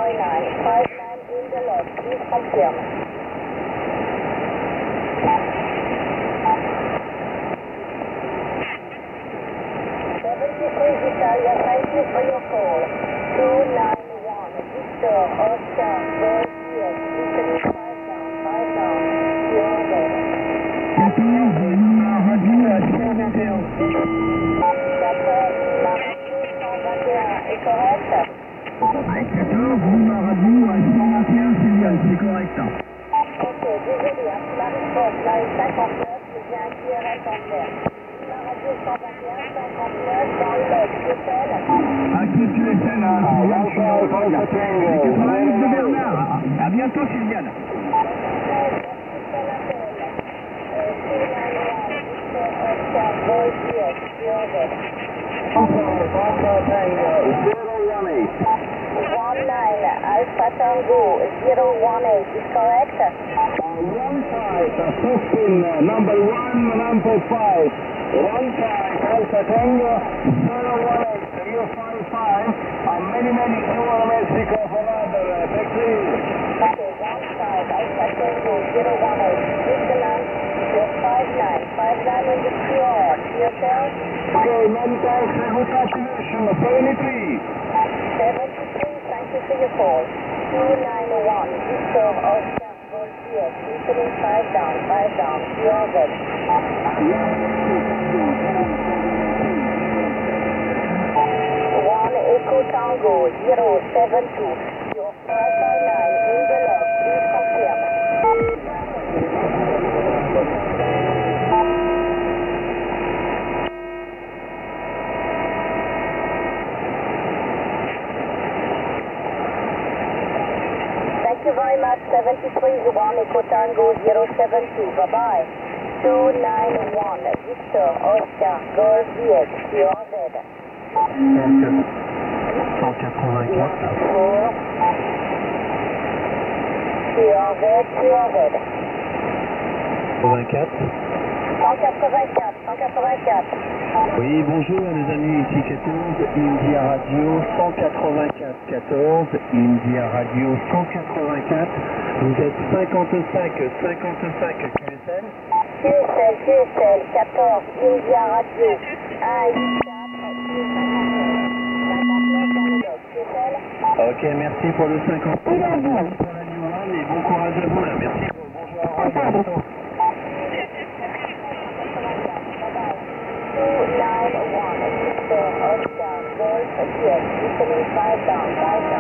59 in the left, please confirm. 73 Italia, thank you for your call. 291 Victor Oscar Golf, Italy 5 down, you're there. 14, Lima Radio à 121. 14, Lima Radio 121 est correct? 14, Lima Radio à 121, c'est correct. Ok, désolé, la réponse, là est 59, j'ai un QRS en clair. Lima Radio 121, 59, dans l'est, QSL. Actif QSL à 88 de Bernard. À bientôt, Sylviane. Alpha Tango 018 is correct? 15, number 1, number 5. 15, Alpha Tango 018, you 55, and many Euro Mexico for other, please. Okay, 15, Alpha Tango 018, Switzerland, you're 59 in the QR, yourself? Okay, many thanks, good continuation, 73. 73, thank you for your call. 291, Victor Oscar Golf, Italy 5 down, you're good. 1 Echo Tango 072, you're 559 in the log, please confirm. Thank you very much, 73 1 Echo Tango 072, bye-bye. 291 Victor Oscar Golf, you're dead. 184. QRZ. 84. 184. Oui, bonjour les amis, ici 14, India Radio 184, India Radio 184, vous êtes 55 QSL. QSL, 14, India Radio, 1, Ok, merci pour le 50. Pour la New One et bon courage à vous là, merci. Bonjour, à bientôt. 291, Victor Oscar Golf, Italy 5 down.